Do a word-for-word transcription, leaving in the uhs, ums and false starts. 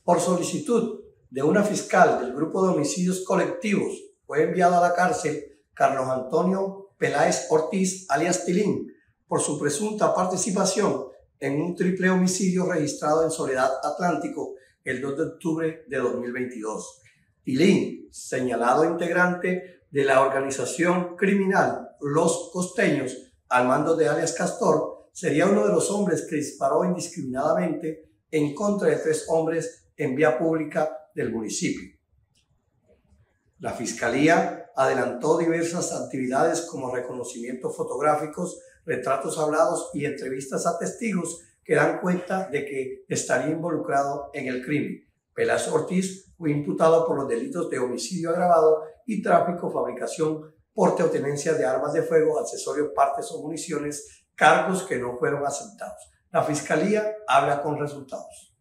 Por solicitud de una fiscal del Grupo de Homicidios Colectivos, fue enviado a la cárcel Carlos Antonio Peláez Ortiz, alias Tilín, por su presunta participación en un triple homicidio registrado en Soledad Atlántico el dos de octubre de dos mil veintidós. Tilín, señalado integrante de la organización criminal Los Costeños, al mando de alias Castor, sería uno de los hombres que disparó indiscriminadamente en contra de tres hombres en vía pública del municipio. La Fiscalía adelantó diversas actividades como reconocimientos fotográficos, retratos hablados y entrevistas a testigos que dan cuenta de que estaría involucrado en el crimen. Peláez Ortiz fue imputado por los delitos de homicidio agravado y tráfico, fabricación, porte o tenencia de armas de fuego, accesorios, partes o municiones, cargos que no fueron aceptados. La Fiscalía habla con resultados.